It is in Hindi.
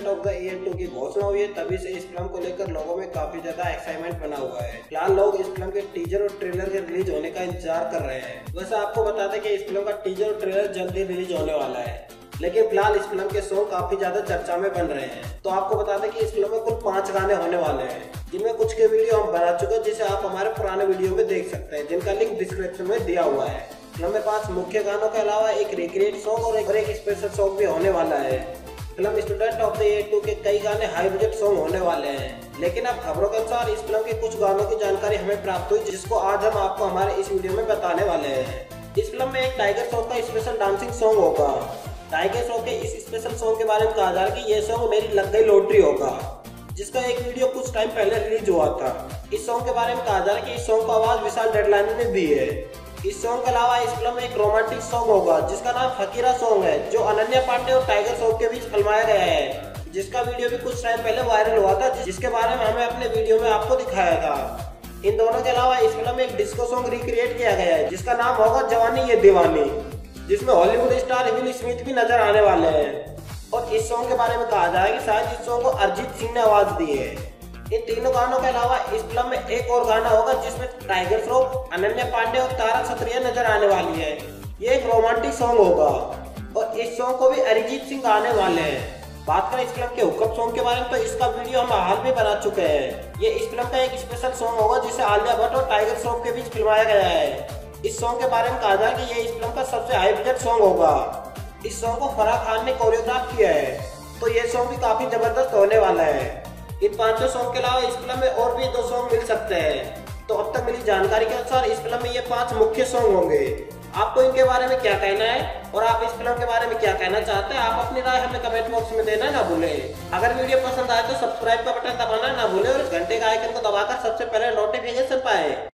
ऑफ द ईयर 2 की घोषणा हुई है, तभी से इस फिल्म को लेकर लोगों में काफी ज्यादा एक्साइटमेंट बना हुआ है। फिलहाल लोग इस फिल्म के टीजर और ट्रेलर के रिलीज होने का इंतजार कर रहे हैं। वैसे आपको बता दें कि इस फिल्म का टीजर और ट्रेलर जल्दी रिलीज होने वाला है, लेकिन फिलहाल इस फिल्म के सॉन्ग काफी ज्यादा चर्चा में बन रहे हैं। तो आपको बता दें कि इस फिल्म में कुल 5 गाने होने वाले हैं, जिनमें कुछ के वीडियो हम बना चुके हैं, जिसे आप हमारे पुराने वीडियो में देख सकते हैं, जिनका लिंक डिस्क्रिप्शन में दिया हुआ है। फिल्म में 5 मुख्य गानों के अलावा एक रिक्रिएट सॉन्ग और एक स्पेशल सॉन्ग भी होने वाला है। Film student of the year 2 के कई गाने हाई बजट सॉन्ग होने वाले हैं, लेकिन अब खबरों के अनुसार इस फिल्म के कुछ गानों की जानकारी हमें प्राप्त हुई, जिसको आज हम आपको हमारे इस वीडियो में बताने वाले हैं। इस फिल्म में एक टाइगर सॉन्ग का स्पेशल डांसिंग सॉन्ग होगा। टाइगर सॉन्ग के इस स्पेशल सॉन्ग के बारे में कहा जा रहा है कि यह सॉन्ग मेरी लग गई लॉटरी होगा, जिसका एक वीडियो कुछ टाइम पहले रिलीज हुआ था। इस सॉन्ग के बारे में कहा जा रहा है कि इस सॉन्ग को आवाज विशाल डडलानी ने दी है। इस सॉन्ग के अलावा इस फिल्म में एक रोमांटिक सॉन्ग होगा, जिसका नाम फकीरा सॉन्ग है, जो अनन्या पांडे और टाइगर सॉन्ग के बीच फिल्माया गया है, जिसका वीडियो भी कुछ टाइम पहले वायरल हुआ था, जिसके बारे में हमें अपने वीडियो में आपको दिखाया था। इन दोनों के अलावा इस फिल्म में एक डिस्को सॉन्ग रिक्रिएट किया गया है, जिसका नाम होगा जवानी ये दीवानी, जिसमें हॉलीवुड स्टार विल स्मिथ भी नजर आने वाले हैं। और इस सॉन्ग के बारे में कहा जा रहा है कि शायद इस सॉन्ग को अरिजीत सिंह ने आवाज दी है। इन तीनों गानों के अलावा इस फिल्म में एक और गाना होगा, जिसमें टाइगर श्रॉफ, अनन्या पांडे और तारा सत्रिया नजर आने वाली है। ये एक रोमांटिक सॉन्ग होगा और इस सॉन्ग को भी अरिजीत सिंह गाने वाले हैं। बात करें इस फिल्म के हुकअप सॉन्ग के बारे में, तो इसका वीडियो हम हाल में बना चुके हैं। ये इस फिल्म का एक स्पेशल सॉन्ग होगा, जिसे आलिया भट्ट और टाइगर श्रॉफ के बीच फिल्माया गया है। इस सॉन्ग के बारे में कहा जा रहा है कि ये इस फिल्म का सबसे हाई बजट सॉन्ग होगा। इस सॉन्ग को फराह खान ने कोरियोग्राफ किया है, तो ये सॉन्ग भी काफी जबरदस्त होने वाला है। इन 5 सॉन्ग के अलावा इस फिल्म में और भी 2 सॉन्ग मिल सकते हैं। तो अब तक मिली जानकारी के अनुसार इस फिल्म में ये 5 मुख्य सॉन्ग होंगे। आपको इनके बारे में क्या कहना है और आप इस फिल्म के बारे में क्या कहना चाहते हैं, आप अपनी राय हमें कमेंट बॉक्स में देना ना भूलें। अगर वीडियो पसंद आए तो सब्सक्राइब का बटन दबाना ना भूलें और घंटे का आइकन को दबाकर सबसे पहले नोटिफिकेशन पाए।